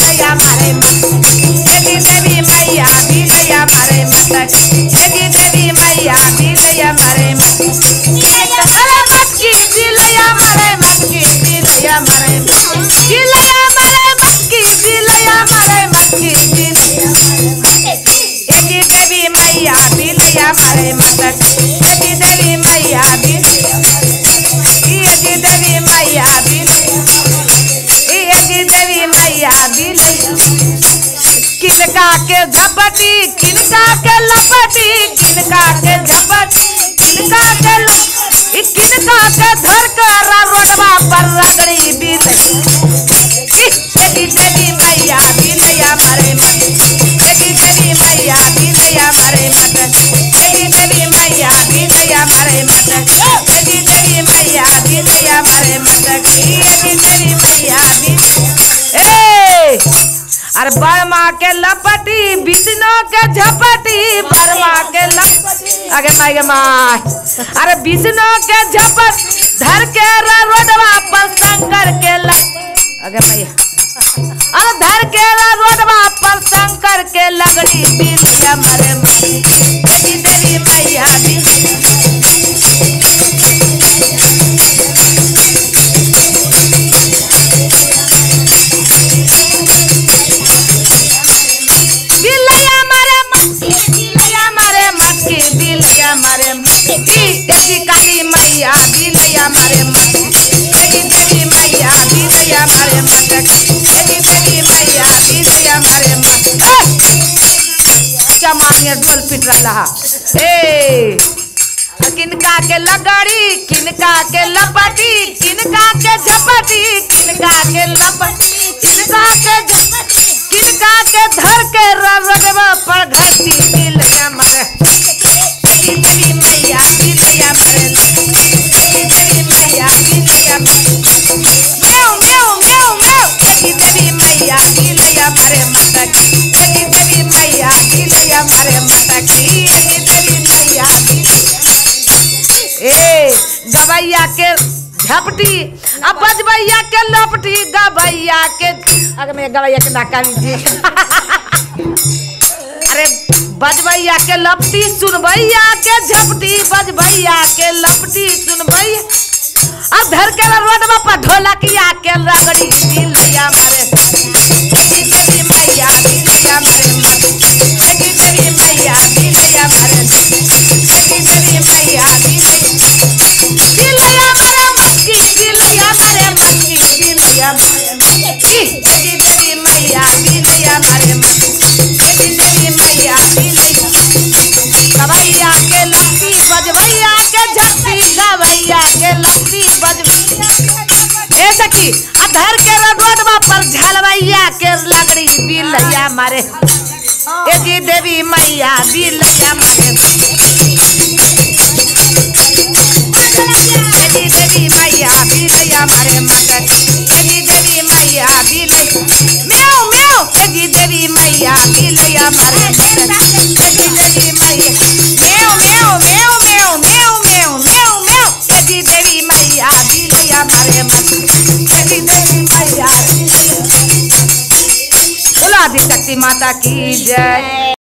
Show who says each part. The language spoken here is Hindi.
Speaker 1: लैया मारे देवी देवी मैया भी लैया मारे मटक देवी देवी मैया भी लैया मारे मटकी भी लैया मारे मटकी भी लैया मारे भी लैया मारे मटकी भी लैया मारे मटकी भी देवी देवी मैया भी लैया मारे मटक देवी देवी मैया भी देवी मैया भी देवी मैया भी किनका के झपटी किनका के लपटी किनका के झपटी किनका के किनका के धर कर रोडवा पर रगड़ी भी देवी देवी मैया भी लैया मारे देवी देवी मैया भी लैया मारे देवी देवी मैया भी लैया मारे देवी देवी मैया भी लैया मारे देवी देवी मैया भी अरे बर्मा के लपटी विष्णु के झपटी बर्मा के लपटी आगे माई माई अरे विष्णु के झपट धर के रोडवा पर शंकर के आगे मैया अरे धर के रोडवा पर शंकर के लगड़ी भी लैया मारे देवी देवी मैया भी काली मैया भी लैया मारे देवी देवी मैया भी लैया मारे देवी देवी मैया भी लैया मारे चमानिया ढोल पिट रहा किनका के लगड़ी किनका के लपटी किनका के झपटी किनका के लपटी किनका के किनका के धर के रगड़वा पर घटी भी लैया मारे देवी मैया भी लैया मारे देवी देवी मैया भी लैया म्याऊ म्याऊ म्याऊ म्याऊ देवी देवी मैया भी लैया मारे देवी देवी मैया भी लैया मारे देवी देवी मैया भी गवैया के झपटी अब बजबैया के लपटी गवैया के अगर मैं गवैया के नाका लीजिए अरे बजबैया के लपटी सुनबैया के झपटी बजबैया के लपटी सुनबैया अब धर के रोडवा पर ढोलकिया के रगड़ी भी लैया मारे देवी देवी मैया भी लैया मारे देवी देवी मैया भी लैया मारे देवी देवी मैया भी लैया मारे मटकी भी लैया मारे मटकी भी लैया मारे देवी देवी मैया भी लैया मारे देवी देवी मैया भी गवैया के लपटी बजबैया के झपटी गवैया के लपटी बजबैया ए सखी अधर के रोडवा पर झलवैया के लगड़ी भी लैया मारे देवी देवी मैया भी लैया मारे देवी देवी मैया भी लैया मारे देवी देवी मैया भी म्याऊ म्याऊ देवी देवी मैया भी लैया मारे देवी देवी मैया म्याऊ म्याऊ म्याऊ म्याऊ म्याऊ म्याऊ म्याऊ म्याऊ देवी देवी मैया भी लैया मारे देवी देवी मैया बोला आदि शक्ति माता की जय।